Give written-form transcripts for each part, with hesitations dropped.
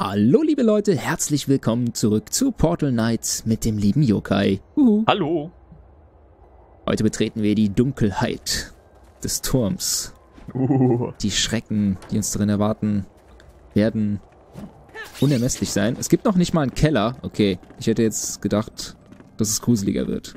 Hallo liebe Leute, herzlich willkommen zurück zu Portal Knights mit dem lieben Yokai. Hallo. Heute betreten wir die Dunkelheit des Turms. Die Schrecken, die uns darin erwarten, werden unermesslich sein. Es gibt noch nicht mal einen Keller. Okay, ich hätte jetzt gedacht, dass es gruseliger wird.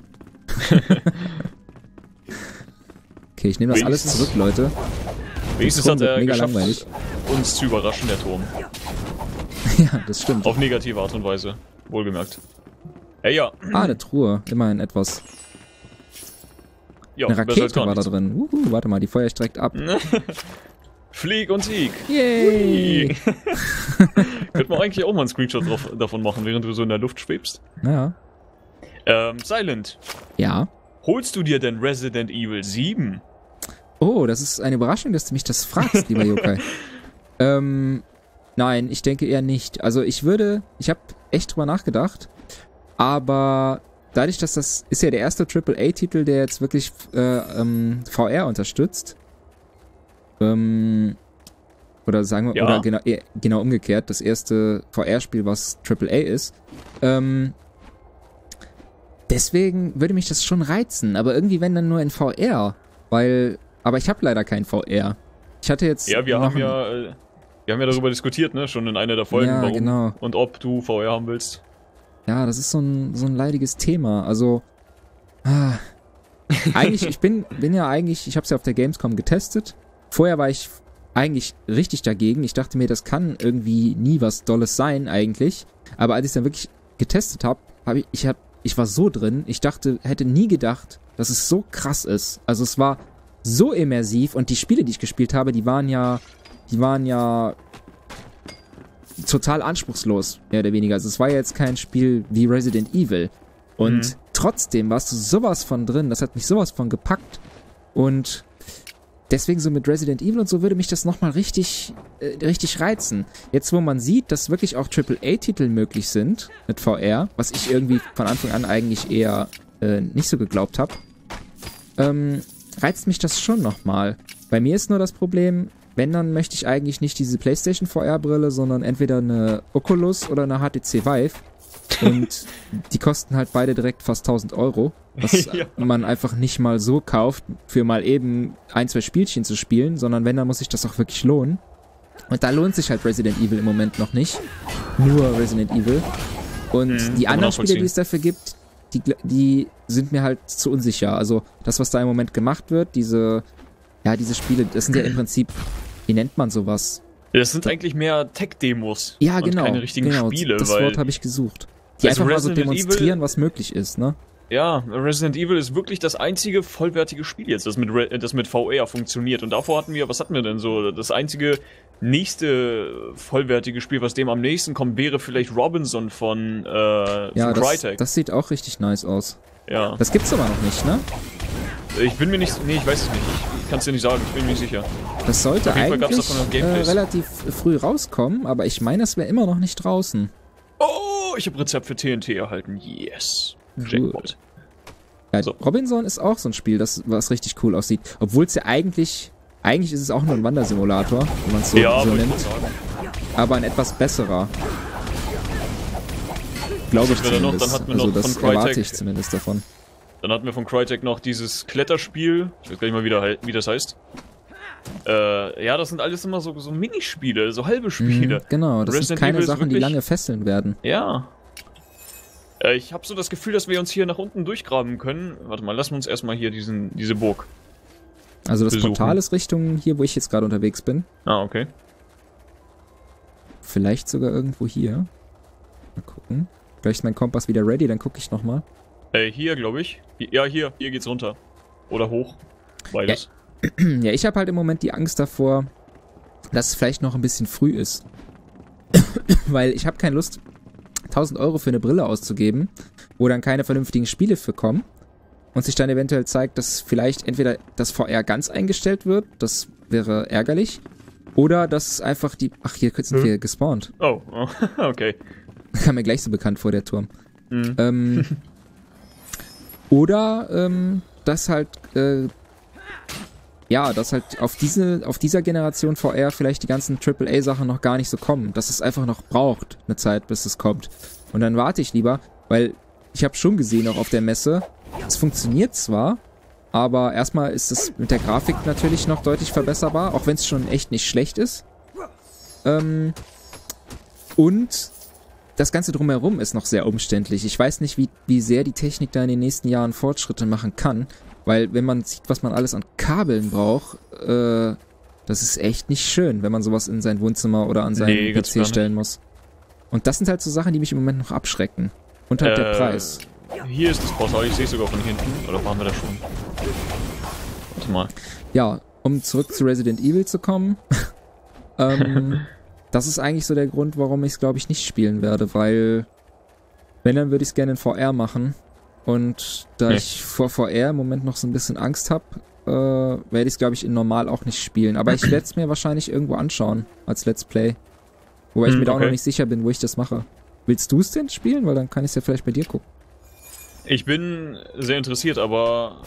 Okay, ich nehme das alles zurück, Leute. Wenigstens hat er mega geschafft, langweilig. uns zu überraschen, der Turm. Ja, das stimmt. Auf negative Art und Weise, wohlgemerkt. Hey, ja. Ah, eine Truhe. Immerhin etwas. Ja, Eine besser als Rakete gar war da nichts. drin. Warte mal, die feuert direkt ab. Flieg und Sieg. Yay! Könnte man eigentlich auch mal einen Screenshot davon machen, während du so in der Luft schwebst. Ja. Silent, Ja. holst du dir denn Resident Evil 7? Oh, das ist eine Überraschung, dass du mich das fragst, lieber Yokai. Nein, ich denke eher nicht. Also ich habe echt drüber nachgedacht, aber dadurch, dass das ist ja der erste AAA-Titel, der jetzt wirklich VR unterstützt, oder sagen wir, Ja. oder genau umgekehrt, das erste VR-Spiel, was AAA ist, deswegen würde mich das schon reizen, aber irgendwie wenn dann nur in VR, aber ich habe leider kein VR. Ich hatte jetzt Ja, wir haben ja darüber diskutiert, ne, schon in einer der Folgen, Ja, warum genau. und ob du VR haben willst. Ja, das ist so ein leidiges Thema. Also, eigentlich, ich habe es ja auf der Gamescom getestet. Vorher war ich eigentlich richtig dagegen. Ich dachte mir, das kann irgendwie nie was Dolles sein eigentlich. Aber als ich es dann wirklich getestet habe, ich war so drin. Ich hätte nie gedacht, dass es so krass ist. Also es war so immersiv und die Spiele, die ich gespielt habe, die waren ja total anspruchslos, mehr oder weniger. Also es war ja jetzt kein Spiel wie Resident Evil. Und trotzdem warst du sowas von drin, das hat mich sowas von gepackt. Und deswegen so mit Resident Evil und so würde mich das nochmal richtig reizen. Jetzt, wo man sieht, dass wirklich auch AAA-Titel möglich sind mit VR, was ich irgendwie von Anfang an eigentlich eher nicht so geglaubt habe, reizt mich das schon nochmal. Bei mir ist nur das Problem, wenn, dann möchte ich eigentlich nicht diese PlayStation VR-Brille, sondern entweder eine Oculus oder eine HTC Vive. Und die kosten halt beide direkt fast 1.000 Euro, was Ja. man einfach nicht mal so kauft, für mal eben 1-2 Spielchen zu spielen, sondern wenn, dann muss sich das auch wirklich lohnen. Und da lohnt sich halt Resident Evil im Moment noch nicht. Nur Resident Evil. Und die anderen Spiele, die es dafür gibt, die sind mir halt zu unsicher. Also das, was da im Moment gemacht wird, diese Spiele, das sind ja im Prinzip, wie nennt man sowas? Das sind eigentlich mehr Tech-Demos. Ja, und genau. keine richtigen Spiele, das weil Wort habe ich gesucht. Die Also einfach mal so Resident demonstrieren, Evil, was möglich ist, ne? ja, Resident Evil ist wirklich das einzige vollwertige Spiel jetzt, das mit VR funktioniert. Und davor was hatten wir denn so? Das einzige nächste vollwertige Spiel, was dem am nächsten kommt, wäre vielleicht Robinson von Crytek. Das sieht auch richtig nice aus. Ja. Das gibt's aber noch nicht, ne? Ich bin mir nicht, ich weiß es nicht. Ich kann es dir nicht sagen, ich bin mir nicht sicher. Das sollte Auf jeden Fall gab's eigentlich davon noch Gameplays. relativ früh rauskommen, aber ich meine, das wäre immer noch nicht draußen. Oh, ich habe Rezept für TNT erhalten. Yes. Jackpot. Ja, So. Robinson ist auch so ein Spiel, was richtig cool aussieht. Obwohl es ja eigentlich ist es auch nur ein Wandersimulator, wenn man es so Ja, wollte ich nennt. mal sagen. Aber ein etwas besserer. Glaube ich Was wir da noch? zumindest. Dann hatten wir Also noch das von Crytek- erwarte ich zumindest davon. Dann hatten wir von Crytek noch dieses Kletterspiel. Ich weiß gar nicht mal, wie das heißt. Ja, das sind alles immer so Minispiele, so halbe Spiele. Genau, das sind Resident keine Evil ist Sachen, die wirklich- lange fesseln werden. Ja. Ich habe so das Gefühl, dass wir uns hier nach unten durchgraben können. Warte mal, lassen wir uns erstmal hier diese Burg. Also das besuchen. Portal ist Richtung hier, wo ich jetzt gerade unterwegs bin. Ah, okay. Vielleicht sogar irgendwo hier. Mal gucken. Gleich ist mein Kompass wieder ready, dann gucke ich nochmal. Hier, glaube ich. Ja, hier geht's runter. Oder hoch. Beides. Ja, ich habe halt im Moment die Angst davor, dass es vielleicht noch ein bisschen früh ist. Weil ich habe keine Lust, 1.000 Euro für eine Brille auszugeben, wo dann keine vernünftigen Spiele für kommen und sich dann eventuell zeigt, dass vielleicht entweder das VR ganz eingestellt wird, das wäre ärgerlich, oder dass einfach Ach, hier sind wir gespawnt. Oh, okay. Kam mir gleich so bekannt vor, der Turm. Oder, dass halt ja, dass halt auf dieser Generation VR vielleicht die ganzen AAA-Sachen noch gar nicht so kommen. Dass es einfach noch braucht, eine Zeit, bis es kommt. Und dann warte ich lieber, weil ich habe schon gesehen, auch auf der Messe, es funktioniert zwar, aber erstmal ist es mit der Grafik natürlich noch deutlich verbesserbar, auch wenn es schon echt nicht schlecht ist. Und das Ganze drumherum ist noch sehr umständlich. Ich weiß nicht, wie sehr die Technik da in den nächsten Jahren Fortschritte machen kann, weil wenn man sieht, was man alles an Kabeln braucht, das ist echt nicht schön, wenn man sowas in sein Wohnzimmer oder an seinen PC stellen muss. Und das sind halt so Sachen, die mich im Moment noch abschrecken. Und halt der Preis. Hier ist das Portal, ich sehe es sogar von hinten. Oder waren wir da schon? Warte mal. Ja, um zurück zu Resident Evil zu kommen. Das ist eigentlich so der Grund, warum ich es, glaube ich, nicht spielen werde, weil wenn, dann würde ich es gerne in VR machen. Und da ich vor VR im Moment noch so ein bisschen Angst habe, werde ich es, glaube ich, in normal auch nicht spielen. Aber ich werde es mir wahrscheinlich irgendwo anschauen als Let's Play. Wobei ich mir da auch noch nicht sicher bin, wo ich das mache. Willst du es denn spielen? Weil dann kann ich es ja vielleicht bei dir gucken. Ich bin sehr interessiert, aber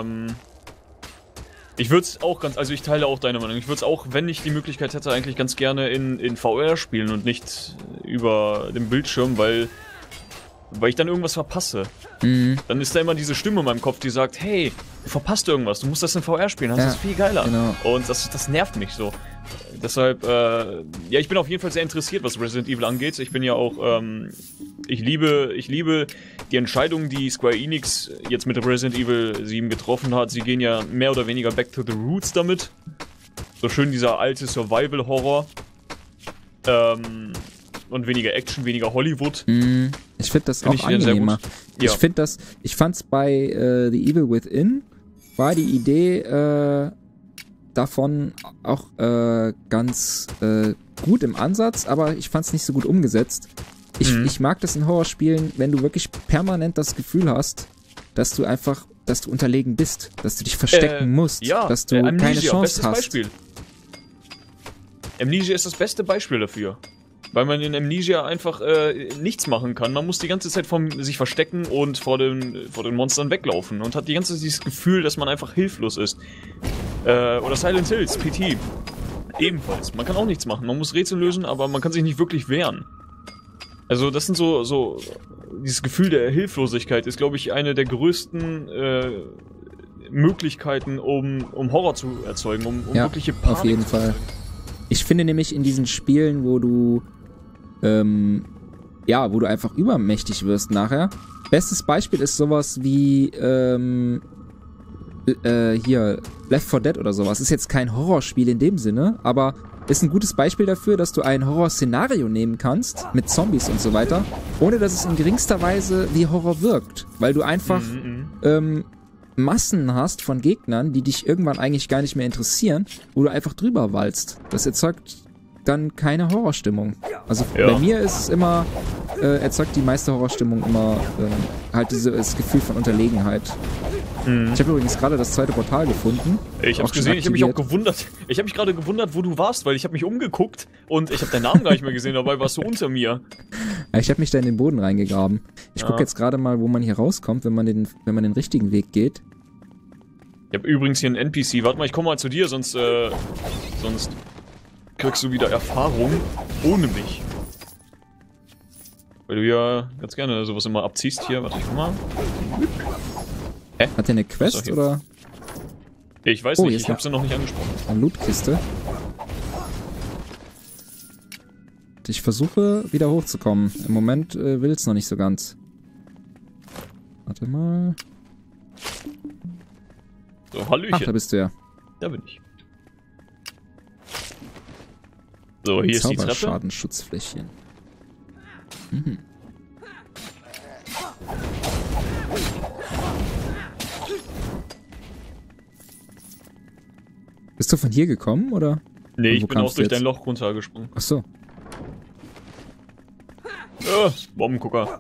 ich würde es auch also ich teile auch deine Meinung. Ich würde es auch, wenn ich die Möglichkeit hätte, eigentlich ganz gerne in VR spielen und nicht über den Bildschirm, weil ich dann irgendwas verpasse. Dann ist da immer diese Stimme in meinem Kopf, die sagt, hey, du verpasst irgendwas, du musst das in VR spielen, das ist viel geiler. Genau. Und das nervt mich so. Deshalb, ja, ich bin auf jeden Fall sehr interessiert, was Resident Evil angeht. Ich bin ja auch, ich liebe die Entscheidung, die Square Enix jetzt mit Resident Evil 7 getroffen hat. Sie gehen ja mehr oder weniger back to the roots damit. So schön dieser alte Survival-Horror. Und weniger Action, weniger Hollywood. Ich finde das auch angenehmer. Ja. Ich fand's bei The Evil Within, war die Idee, davon auch ganz gut im Ansatz, aber ich fand's nicht so gut umgesetzt. Ich mag das in Horrorspielen, wenn du wirklich permanent das Gefühl hast, dass du unterlegen bist, dass du dich verstecken musst, dass du keine Chance hast. Beispiel. Amnesia ist das beste Beispiel dafür. Weil man in Amnesia einfach nichts machen kann. Man muss die ganze Zeit sich verstecken und vor den Monstern weglaufen und hat die ganze Zeit dieses Gefühl, dass man einfach hilflos ist. Oder Silent Hills, PT. Ebenfalls. Man kann auch nichts machen. Man muss Rätsel lösen, aber man kann sich nicht wirklich wehren. Also das sind so dieses Gefühl der Hilflosigkeit ist, glaube ich, eine der größten Möglichkeiten, um Horror zu erzeugen, um wirkliche Panik auf jeden Fall. Ich finde nämlich in diesen Spielen, wo du einfach übermächtig wirst nachher. Bestes Beispiel ist sowas wie hier Left 4 Dead oder sowas. Ist jetzt kein Horrorspiel in dem Sinne, aber ist ein gutes Beispiel dafür, dass du ein Horrorszenario nehmen kannst, mit Zombies und so weiter, ohne dass es in geringster Weise wie Horror wirkt. Weil du einfach Massen hast von Gegnern, die dich irgendwann eigentlich gar nicht mehr interessieren, wo du einfach drüber walzt. Das erzeugt dann keine Horrorstimmung. Also bei mir ist es immer, erzeugt die meiste Horrorstimmung immer halt das Gefühl von Unterlegenheit. Ich habe übrigens gerade das zweite Portal gefunden. Ich habe gesehen, ich habe mich auch gewundert. Ich habe mich gerade gewundert, wo du warst, weil ich habe mich umgeguckt und ich habe deinen Namen gar nicht mehr gesehen, dabei warst du unter mir. Ja, ich habe mich da in den Boden reingegraben. Ich gucke jetzt gerade mal, wo man hier rauskommt, wenn man den richtigen Weg geht. Ich habe übrigens hier einen NPC. Warte mal, ich komme mal zu dir, sonst kriegst du wieder Erfahrung ohne mich. Weil du ja ganz gerne sowas immer abziehst hier. Warte, ich komm mal. Hä? Hat der eine Quest oder? Ich weiß nicht, ich habe sie noch nicht angesprochen. Eine Lootkiste. Ich versuche wieder hochzukommen. Im Moment will es noch nicht so ganz. Warte mal. So, Hallöchen. Ach, da bist du ja. Da bin ich. So, hier ist die Treppe. Zauberschadenschutzfläschchen. Bist du von hier gekommen, oder? Nee, ich bin auch durch dein Loch runtergesprungen. Ach so. Bombengucker.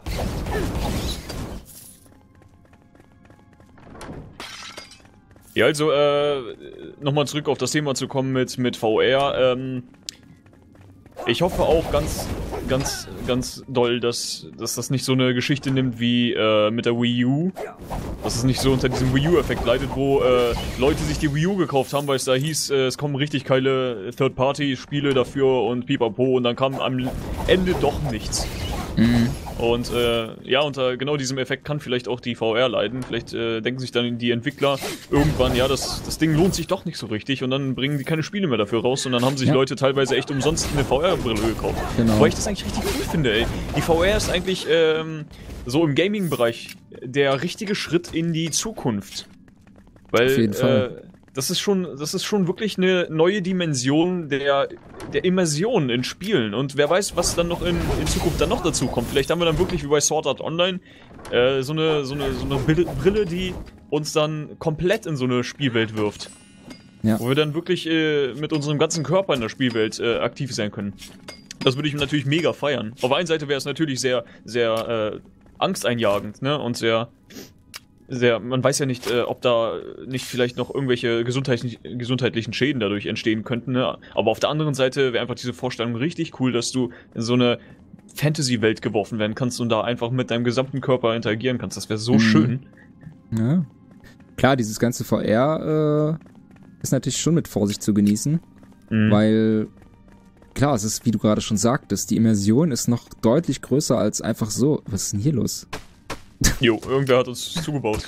Ja, also, nochmal zurück auf das Thema zu kommen mit VR. Ich hoffe auch ganz ganz, ganz doll, dass das nicht so eine Geschichte nimmt wie mit der Wii U. Dass es nicht so unter diesem Wii U-Effekt leidet, wo Leute sich die Wii U gekauft haben, weil es da hieß, es kommen richtig geile Third-Party-Spiele dafür und pipapo und dann kam am Ende doch nichts. Und ja, unter genau diesem Effekt kann vielleicht auch die VR leiden. Vielleicht denken sich dann die Entwickler irgendwann, ja, das Ding lohnt sich doch nicht so richtig und dann bringen die keine Spiele mehr dafür raus und dann haben sich Leute teilweise echt umsonst eine VR-Brille gekauft. Genau. Wobei ich das eigentlich richtig cool finde, ey. Die VR ist eigentlich so im Gaming-Bereich der richtige Schritt in die Zukunft. Weil, auf jeden Fall. das ist schon wirklich eine neue Dimension der Immersion in Spielen. Und wer weiß, was dann noch in Zukunft dann noch dazu kommt. Vielleicht haben wir dann wirklich wie bei Sword Art Online so eine Brille, die uns dann komplett in so eine Spielwelt wirft. Ja. Wo wir dann wirklich mit unserem ganzen Körper in der Spielwelt aktiv sein können. Das würde ich natürlich mega feiern. Auf der einen Seite wäre es natürlich sehr, sehr angsteinjagend, ne? Und sehr, man weiß ja nicht, ob da nicht vielleicht noch irgendwelche gesundheitlichen Schäden dadurch entstehen könnten, ne? Aber auf der anderen Seite wäre einfach diese Vorstellung richtig cool, dass du in so eine Fantasy-Welt geworfen werden kannst und da einfach mit deinem gesamten Körper interagieren kannst. Das wäre so schön. Ja. Klar, dieses ganze VR ist natürlich schon mit Vorsicht zu genießen, weil klar, es ist, wie du gerade schon sagtest, die Immersion ist noch deutlich größer als einfach so. Was ist denn hier los? Jo, irgendwer hat uns zugebaut.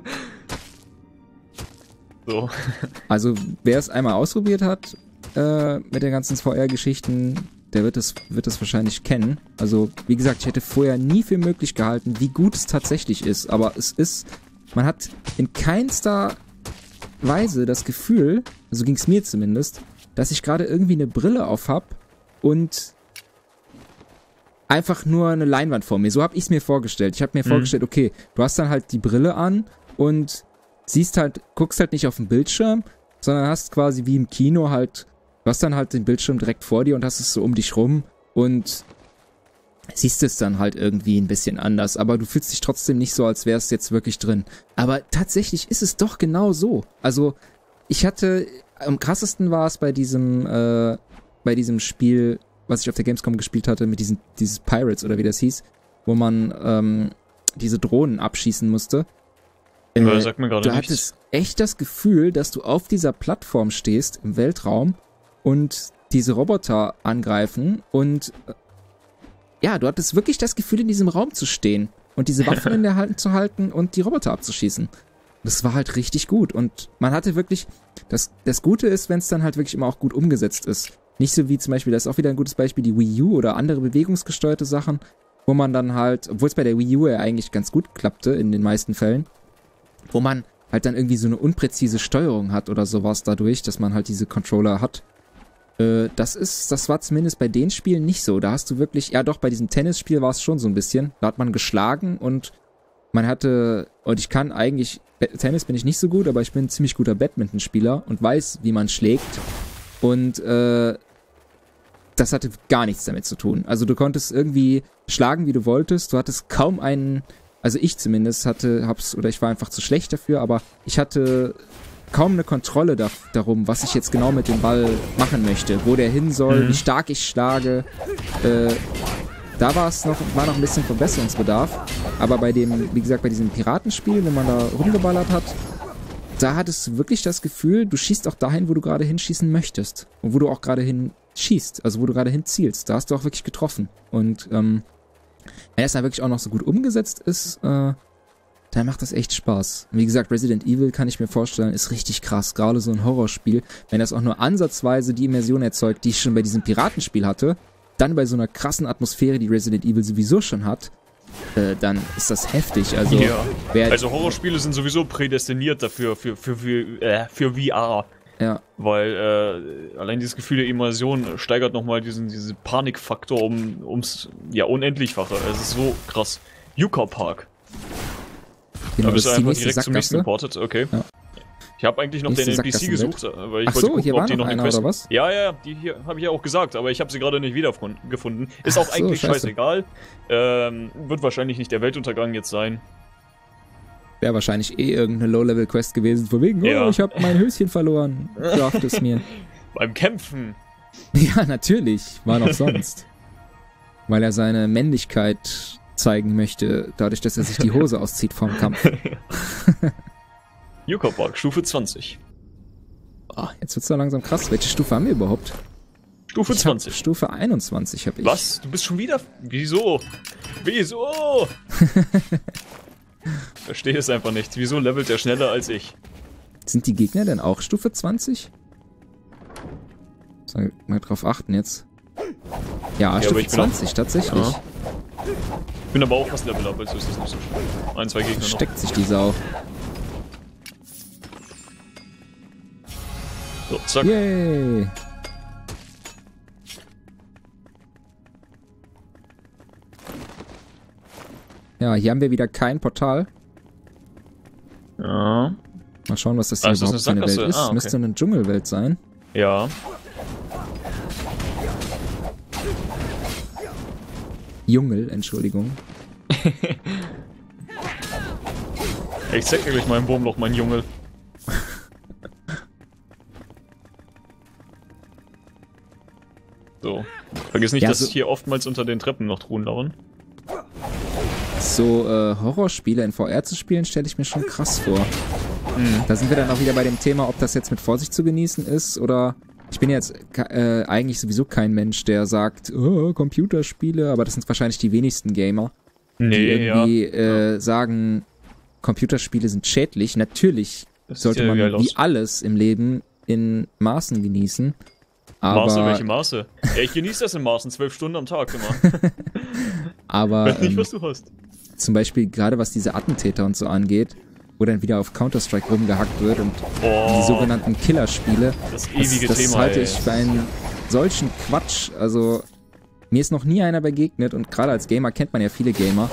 So. Also, wer es einmal ausprobiert hat mit den ganzen VR-Geschichten, der wird es wahrscheinlich kennen. Also, wie gesagt, ich hätte vorher nie für möglich gehalten, wie gut es tatsächlich ist. Aber man hat in keinster Weise das Gefühl, so ging es mir zumindest, dass ich gerade irgendwie eine Brille auf hab und einfach nur eine Leinwand vor mir. So habe ich es mir vorgestellt. Ich habe mir vorgestellt, okay, du hast dann halt die Brille an und guckst halt nicht auf den Bildschirm, sondern hast quasi wie im Kino halt, du hast dann halt den Bildschirm direkt vor dir und hast es so um dich rum und siehst es dann halt irgendwie ein bisschen anders, aber du fühlst dich trotzdem nicht so, als wär's jetzt wirklich drin. Aber tatsächlich ist es doch genau so. Also, am krassesten war es bei diesem Spiel, was ich auf der Gamescom gespielt hatte, mit dieses Pirates oder wie das hieß, wo man diese Drohnen abschießen musste. Sagt mir gerade du hattest echt das Gefühl, dass du auf dieser Plattform stehst im Weltraum und diese Roboter angreifen und ja, du hattest wirklich das Gefühl, in diesem Raum zu stehen und diese Waffen in der Hand zu halten und die Roboter abzuschießen. Das war halt richtig gut und man hatte wirklich, das Gute ist, wenn es dann halt wirklich immer auch gut umgesetzt ist. Nicht so wie zum Beispiel, das ist auch wieder ein gutes Beispiel, die Wii U oder andere bewegungsgesteuerte Sachen, wo man dann halt, obwohl es bei der Wii U ja eigentlich ganz gut klappte in den meisten Fällen, wo man halt dann irgendwie so eine unpräzise Steuerung hat oder sowas dadurch, dass man halt diese Controller hat. Das war zumindest bei den Spielen nicht so. Da hast du wirklich, ja doch, bei diesem Tennisspiel war es schon so ein bisschen. Da hat man geschlagen und ich kann eigentlich, Tennis bin ich nicht so gut, aber ich bin ein ziemlich guter Badmintonspieler und weiß, wie man schlägt. Und das hatte gar nichts damit zu tun. Also du konntest irgendwie schlagen, wie du wolltest. Du hattest kaum also ich zumindest ich war einfach zu schlecht dafür, aber ich hatte kaum eine Kontrolle darum, was ich jetzt genau mit dem Ball machen möchte, wo der hin soll, wie stark ich schlage. Da war noch ein bisschen Verbesserungsbedarf. Aber bei diesem Piratenspiel, wenn man da rumgeballert hat, da hattest du wirklich das Gefühl, du schießt auch dahin, wo du gerade hinschießen möchtest. Und wo du auch gerade hinschießt, also wo du gerade hinzielst. Da hast du auch wirklich getroffen. Und wenn das dann wirklich auch noch so gut umgesetzt ist, dann macht das echt Spaß. Wie gesagt, Resident Evil kann ich mir vorstellen, ist richtig krass. Gerade so ein Horrorspiel, wenn das auch nur ansatzweise die Immersion erzeugt, die ich schon bei diesem Piratenspiel hatte, dann bei so einer krassen Atmosphäre, die Resident Evil sowieso schon hat, dann ist das heftig. Also, also Horrorspiele sind sowieso prädestiniert dafür, für VR. Ja. Weil allein dieses Gefühl der Immersion steigert nochmal diesen Panikfaktor ums Unendlichfache. Es ist so krass. Yucca Park. Genau, da bist du das ist die einfach nächste direkt zum nächsten Sackgasse. geportet, okay. Ja. Ich habe eigentlich noch Nächste den NPC gesucht, weil ich wollte gucken, hier ob war die noch noch eine einer, Quest... oder was? Ja, die hier habe ich ja auch gesagt, aber ich habe sie gerade nicht wiedergefunden. Ist auch eigentlich scheißegal. Wird wahrscheinlich nicht der Weltuntergang jetzt sein. Wäre wahrscheinlich irgendeine Low-Level-Quest gewesen, von wegen, ich habe mein Höschen verloren. Sagt es mir. Beim Kämpfen. Ja, natürlich. War noch sonst. weil er seine Männlichkeit zeigen möchte, dadurch, dass er sich die Hose auszieht vorm Kampf. Yucca Park, Stufe 20. Oh, jetzt wird's doch langsam krass. Welche Stufe haben wir überhaupt? Stufe 20. Stufe 21 habe ich. Was? Du bist schon wieder... Wieso? Wieso? Verstehe es einfach nicht. Wieso levelt er schneller als ich? Sind die Gegner denn auch Stufe 20? Soll ich mal drauf achten jetzt. Ja, Stufe 20, tatsächlich. Ja. Ich bin aber auch fast Level Up, also ist das nicht so schlimm. 1, 2 Gegner noch. Steckt sich die Sau. So, zack. Yay! Ja, hier haben wir wieder kein Portal. Ja. Mal schauen, was das hier ist überhaupt für eine Welt ist. Okay. Müsste eine Dschungelwelt sein. Ja. Dschungel, Entschuldigung. Ich zeig dir gleich mal im Wurmloch, mein Junge. So. Vergiss nicht, Ja, dass so hier oftmals unter den Treppen noch Truhen lauern. So Horrorspiele in VR zu spielen, stelle ich mir schon krass vor. Da sind wir dann auch wieder bei dem Thema, ob das jetzt mit Vorsicht zu genießen ist oder... Ich bin jetzt eigentlich sowieso kein Mensch, der sagt, oh, Computerspiele, aber das sind wahrscheinlich die wenigsten Gamer, die irgendwie sagen, Computerspiele sind schädlich. Natürlich sollte man wie alles im Leben in Maßen genießen. Aber Maße? Welche Maße? Ja, ich genieße das in Maßen, 12 Stunden am Tag immer. Aber ich weiß nicht, was du hast. Zum Beispiel gerade was diese Attentäter und so angeht, wo dann wieder auf Counter-Strike rumgehackt wird und die sogenannten Killerspiele. Das ewige das Thema, halte ich für einen solchen Quatsch. Also, mir ist noch nie einer begegnet und gerade als Gamer kennt man ja viele Gamer,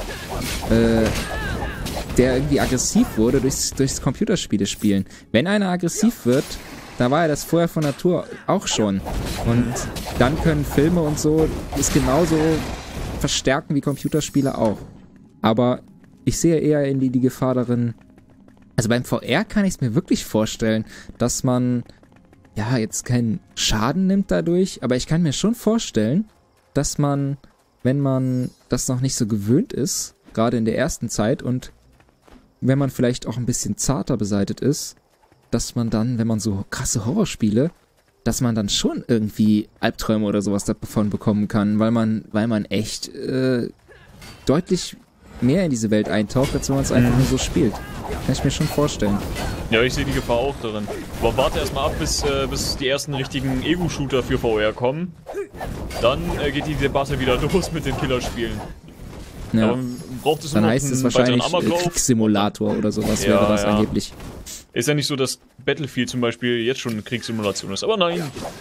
der irgendwie aggressiv wurde durchs Computerspiele spielen. Wenn einer aggressiv wird, da war er das vorher von Natur auch schon. Und dann können Filme und so es genauso verstärken wie Computerspiele auch. Aber ich sehe eher in die Gefahr darin, also beim VR kann ich es mir wirklich vorstellen, dass man ja jetzt keinen Schaden nimmt dadurch, aber ich kann mir schon vorstellen, dass man, wenn man das noch nicht so gewöhnt ist, gerade in der ersten Zeit und wenn man vielleicht auch ein bisschen zarter beseitigt ist, dass man dann, wenn man so krasse Horrorspiele, dass man dann schon irgendwie Albträume oder sowas davon bekommen kann, weil man echt deutlich mehr in diese Welt eintaucht, als wenn man es einfach nur so spielt. Kann ich mir schon vorstellen. Ja, ich sehe die Gefahr auch darin. Aber warte erstmal ab, bis die ersten richtigen Ego-Shooter für VR kommen. Dann geht die Debatte wieder los mit den Killerspielen. Ja. Aber braucht es dann noch heißt es einen wahrscheinlich Amoklauf? Kriegssimulator oder sowas Ja, wäre das ja. angeblich. Ist ja nicht so, dass Battlefield zum Beispiel jetzt schon eine Kriegssimulation ist. Aber nein.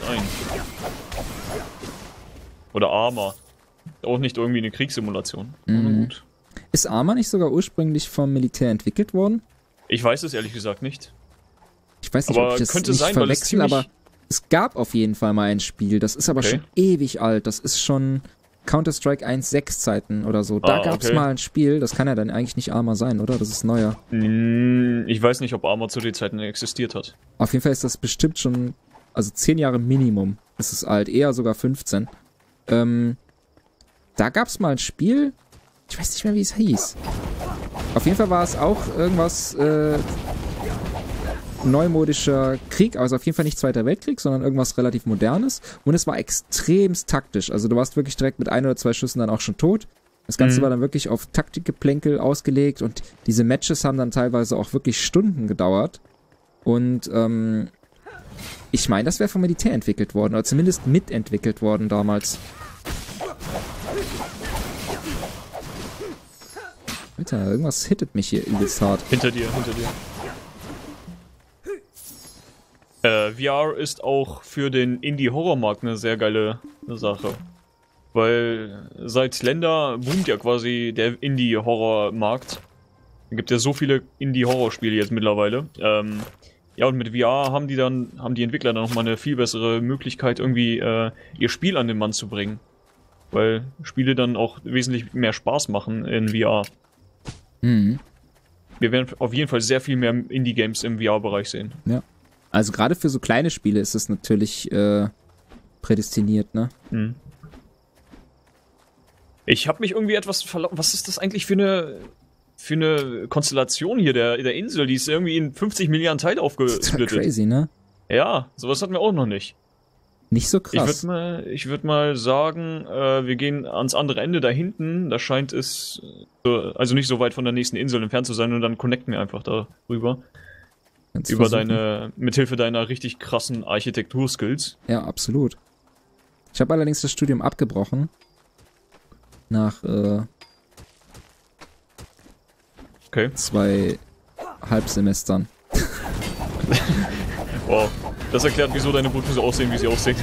Oder Arma. Auch nicht irgendwie eine Kriegssimulation. Gut. Ist Arma nicht sogar ursprünglich vom Militär entwickelt worden? Ich weiß es ehrlich gesagt nicht. Ich weiß nicht, Aber ob ich das könnte nicht sein, weil es verwechsel, aber es gab auf jeden Fall mal ein Spiel. Das ist aber schon ewig alt. Das ist schon Counter-Strike 1.6 Zeiten oder so. Da gab's mal ein Spiel, das kann ja dann eigentlich nicht Arma sein, oder? Das ist neuer. Ich weiß nicht, ob Arma zu den Zeiten existiert hat. Auf jeden Fall ist das bestimmt schon, also 10 Jahre Minimum ist es alt, eher sogar 15. Da gab's mal ein Spiel, ich weiß nicht mehr, wie es hieß. Auf jeden Fall war es auch irgendwas neumodischer Krieg, also auf jeden Fall nicht Zweiter Weltkrieg, sondern irgendwas relativ Modernes. Und es war extremst taktisch. Also du warst wirklich direkt mit 1 oder 2 Schüssen dann auch schon tot. Das Ganze war dann wirklich auf Taktikgeplänkel ausgelegt und diese Matches haben dann teilweise auch wirklich Stunden gedauert. Und ich meine, das wäre vom Militär entwickelt worden, oder zumindest mitentwickelt worden damals. Alter, irgendwas hittet mich hier übelst hart. Hinter dir. VR ist auch für den Indie-Horror-Markt eine sehr geile Sache. Weil seit Slender boomt ja quasi der Indie-Horror-Markt. Es gibt ja so viele Indie-Horror-Spiele jetzt mittlerweile. Ja, und mit VR haben die Entwickler dann nochmal eine viel bessere Möglichkeit, irgendwie ihr Spiel an den Mann zu bringen. Weil Spiele dann auch wesentlich mehr Spaß machen in VR. Mhm. Wir werden auf jeden Fall sehr viel mehr Indie-Games im VR-Bereich sehen. Ja. Also gerade für so kleine Spiele ist es natürlich prädestiniert, ne? Mhm. Ich habe mich irgendwie etwas verlaufen. Was ist das eigentlich für eine Konstellation hier der Insel? Die ist irgendwie in 50 Milliarden Teile Das ist total aufgesplittet. crazy, ne? Ja, sowas hatten wir auch noch nicht. Nicht so krass. Ich würd mal sagen, wir gehen ans andere Ende da hinten. Da scheint es also nicht so weit von der nächsten Insel entfernt zu sein und dann connecten wir einfach darüber. Kannst Über versuchen. mithilfe deiner richtig krassen Architekturskills. Ja, absolut. Ich habe allerdings das Studium abgebrochen. Nach Okay. 2 Halbsemestern. Wow. Das erklärt, wieso deine Boote so aussehen, wie sie aussehen.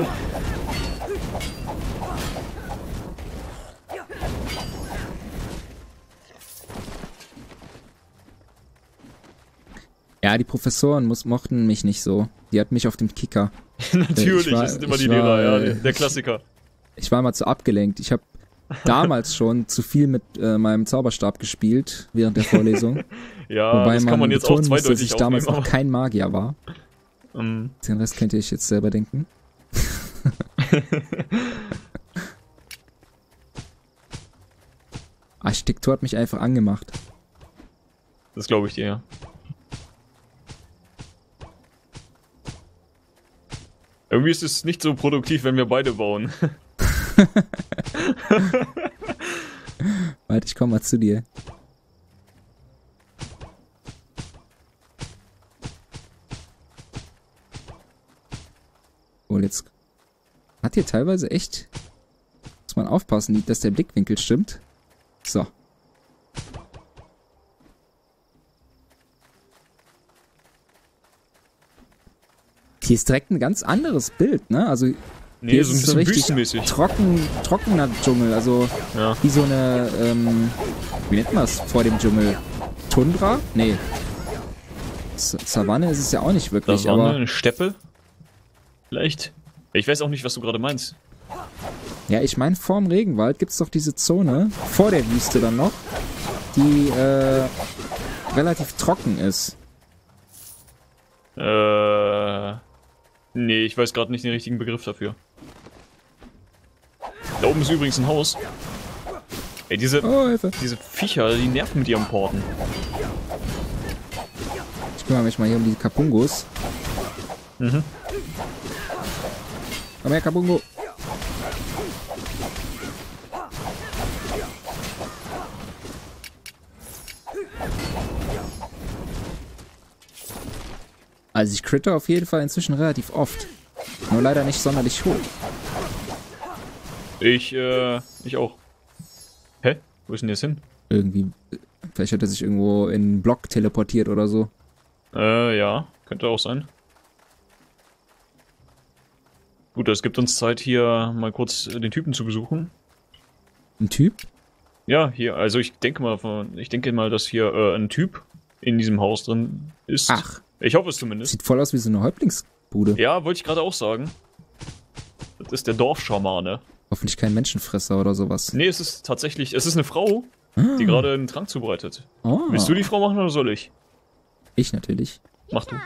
Ja, die Professoren mochten mich nicht so. Die hatten mich auf dem Kicker. Natürlich, das sind immer die Lehrer, ja, der Klassiker. Ich war mal zu abgelenkt. Ich habe damals schon zu viel mit meinem Zauberstab gespielt während der Vorlesung. Ja, Wobei das kann man jetzt auch betonen muss, dass zweideutig ich damals aufnehmen, noch kein Magier war. aber, Den Rest könnt ihr euch jetzt selber denken. Architektur hat mich einfach angemacht. das glaube ich dir, ja. Irgendwie ist es nicht so produktiv, wenn wir beide bauen. Warte, ich komm mal zu dir. Oh, jetzt hat hier teilweise echt... Muss man aufpassen, dass der Blickwinkel stimmt. So. Hier ist direkt ein ganz anderes Bild, ne? Also Nee, hier so ist ein es bisschen richtig wüstenmäßig. trockener Dschungel, also Ja. wie so eine, wie nennt man es vor dem Dschungel? Tundra? Nee. Savanne ist es ja auch nicht wirklich, Das war aber eine Steppe? Vielleicht? Ich weiß auch nicht, was du gerade meinst. ja, ich meine, vorm Regenwald gibt's doch diese Zone, vor der Wüste dann noch, die, relativ trocken ist. Nee, ich weiß gerade nicht den richtigen Begriff dafür. Da oben ist übrigens ein Haus. Ey, Oh, Hilfe. diese Viecher, die nerven mit ihrem Porten. Ich kümmere mich mal hier um die Kapungos. Mhm. Komm her, Kapungo. Also ich critte auf jeden Fall inzwischen relativ oft. Nur leider nicht sonderlich hoch. Ich auch. Hä? Wo ist denn jetzt hin? Irgendwie. Vielleicht hat er sich irgendwo in einen Block teleportiert oder so. Ja, könnte auch sein. Gut, es gibt uns Zeit, hier mal kurz den Typen zu besuchen. Ein Typ? Ja, hier, also ich denke mal, dass hier ein Typ in diesem Haus drin ist. Ach. Ich hoffe es zumindest. Sieht voll aus wie so eine Häuptlingsbude. Ja, wollte ich gerade auch sagen. Das ist der Dorfschamane. Hoffentlich kein Menschenfresser oder sowas. Nee, es ist eine Frau, die gerade einen Trank zubereitet. Oh, Willst du die Frau machen oder soll ich? ich natürlich. Mach du.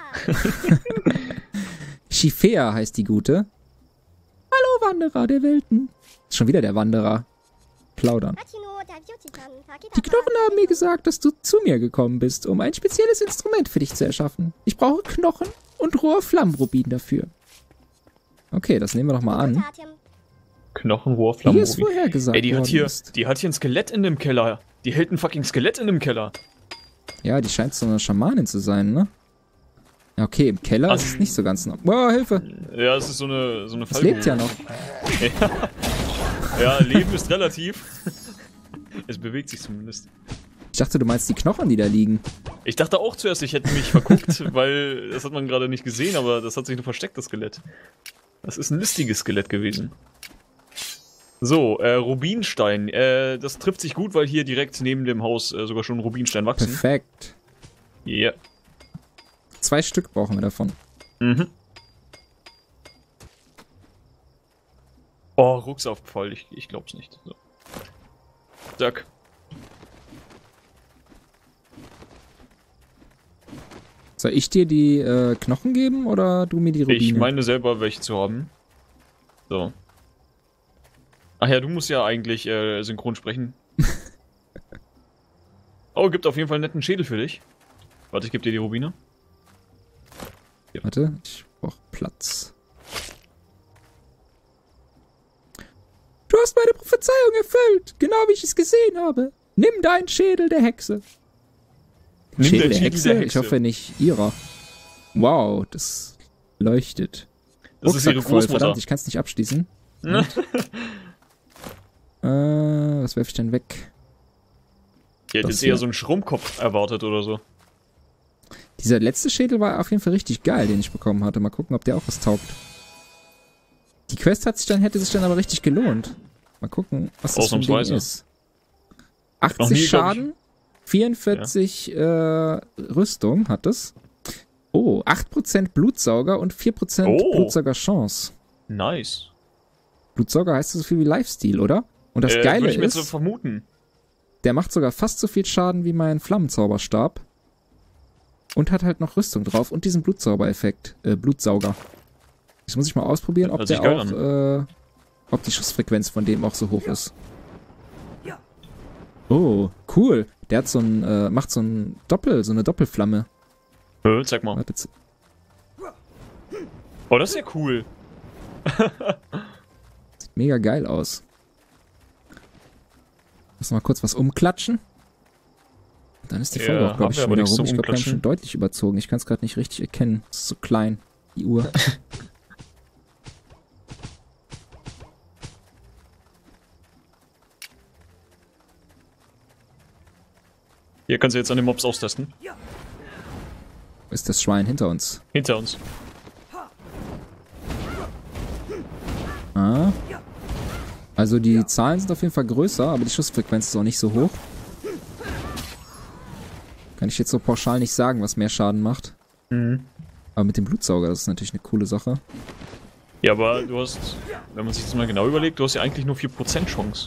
Shifea heißt die Gute. Hallo, Wanderer der Welten. Ist schon wieder der Wanderer. Plaudern. Die Knochen haben mir gesagt, dass du zu mir gekommen bist, um ein spezielles Instrument für dich zu erschaffen. Ich brauche Knochen und roher Flammrubin dafür. Okay, das nehmen wir doch mal an. Knochenrohr, Wie es Flammenrubin. vorher gesagt Ey, die hat worden ist. hier ein Skelett in dem Keller. Die hält ein fucking Skelett in dem Keller. Ja, die scheint so eine Schamanin zu sein, ne? Ja, okay, im Keller Also- ist es nicht so ganz noch. Boah, Hilfe! Ja, es ist so eine Es lebt ja noch. Ja, Leben ist relativ. Es bewegt sich zumindest. Ich dachte, du meinst die Knochen, die da liegen. Ich dachte auch zuerst, ich hätte mich verguckt, weil das hat man gerade nicht gesehen, aber das hat sich nur versteckt, das Skelett. Das ist ein listiges Skelett gewesen. So, Rubinstein. Das trifft sich gut, weil hier direkt neben dem Haus sogar schon Rubinstein wachsen. Perfekt. Ja. 2 Stück brauchen wir davon. Mhm. Oh, Rucksaufgefallen. Ich glaub's nicht. So. Zack. Soll ich dir die Knochen geben oder du mir die Rubine? Ich meine selber welche zu haben. So. Ach ja, du musst ja eigentlich synchron sprechen. Oh, gibt auf jeden Fall einen netten Schädel für dich. Warte, ich gebe dir die Rubine. Ja. Warte, ich brauche Platz. Du hast meine Prophezeiung erfüllt, genau wie ich es gesehen habe. Nimm deinen Schädel der Hexe. Schädel der Hexe? Ich hoffe nicht ihrer. Wow, das leuchtet. Das ist ihre Großmutter. Verdammt, ich kann es nicht abschließen. Was werfe ich denn weg? Ich hätte jetzt eher so einen Schrumpfkopf erwartet oder so. Dieser letzte Schädel war auf jeden Fall richtig geil, den ich bekommen hatte. Mal gucken, ob der auch was taugt. Die Quest hätte sich dann aber richtig gelohnt. Mal gucken, was das für ein Ding ist. 80 Schaden, 44 Rüstung hat es. Oh, 8% Blutsauger und 4% Blutsauger-Chance. Nice. Blutsauger heißt so viel wie Lifesteal, oder? Und das Geile würde ich mir ist, so vermuten. Der macht sogar fast so viel Schaden wie mein Flammenzauberstab. Und hat halt noch Rüstung drauf und diesen Blutsauger-Effekt. Blutsauger. Das muss ich mal ausprobieren, ob der auch, ob die Schussfrequenz von dem auch so hoch ist. Oh, cool. Der hat so ein, macht so eine Doppelflamme. Zeig mal. Warte. Oh, das ist ja cool. Sieht mega geil aus. Lass mal kurz was umklatschen. Dann ist die Folge auch, glaube ich, schon wieder rum. Ich glaube, wir haben schon deutlich überzogen. Ich kann es gerade nicht richtig erkennen. Es ist so klein, die Uhr. Hier kannst du jetzt an den Mobs austesten. Wo ist das Schwein hinter uns? Hinter uns. Ah. Also die Zahlen sind auf jeden Fall größer, aber die Schussfrequenz ist auch nicht so hoch. Kann ich jetzt so pauschal nicht sagen, was mehr Schaden macht. Mhm. Aber mit dem Blutsauger, das ist natürlich eine coole Sache. Ja, aber du hast, wenn man sich das mal genau überlegt, du hast ja eigentlich nur 4% Chance.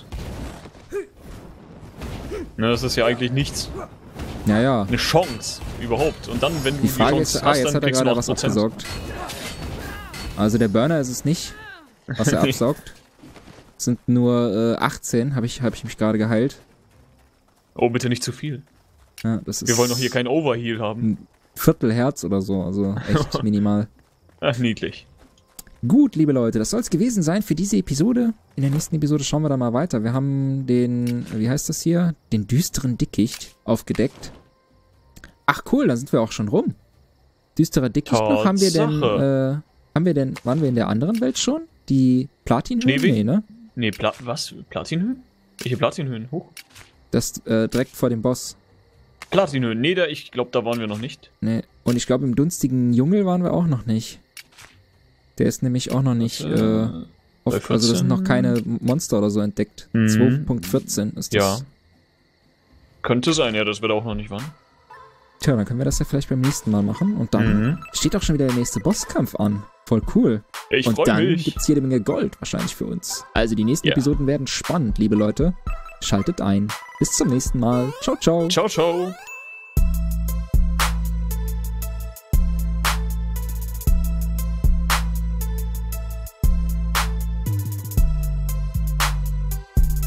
Ne, das ist ja eigentlich nichts. Ja, ja. Eine Chance überhaupt. Und dann, wenn du die Frage Chance ist, hast, jetzt dann hat er gerade was abgesaugt. Also der Burner ist es nicht, was er absaugt. Es sind nur 18, habe ich mich gerade geheilt. Oh, bitte nicht zu viel. Ja, das ist wir wollen doch hier kein Overheal haben. Ein Viertelherz oder so, also echt minimal. Ach, niedlich. Gut, liebe Leute, das soll es gewesen sein für diese Episode. In der nächsten Episode schauen wir dann mal weiter. Wir haben den, wie heißt das hier? Den düsteren Dickicht aufgedeckt. Ach cool, da sind wir auch schon rum. Düsterer Dickicht noch. Waren wir in der anderen Welt schon? Die Platinhöhen? Nee, ne? Nee, was? Platinhöhen? Welche Platinhöhen? Hoch? Das direkt vor dem Boss. Platinhöhen? Nee, ich glaube, da waren wir noch nicht. Nee, und ich glaube, im dunstigen Dschungel waren wir auch noch nicht. Der ist nämlich auch noch nicht also da sind noch keine Monster oder so entdeckt. 2.14 ist das. Ja. Könnte sein, ja, dass wir da auch noch nicht waren. Tja, dann können wir das ja vielleicht beim nächsten Mal machen. Und dann steht auch schon wieder der nächste Bosskampf an. Voll cool. Ich freu mich. Und dann gibt's jede Menge Gold wahrscheinlich für uns. Also die nächsten Episoden werden spannend, liebe Leute. Schaltet ein. Bis zum nächsten Mal. Ciao, ciao. Ciao, ciao.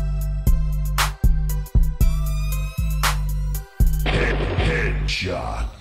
Headshot.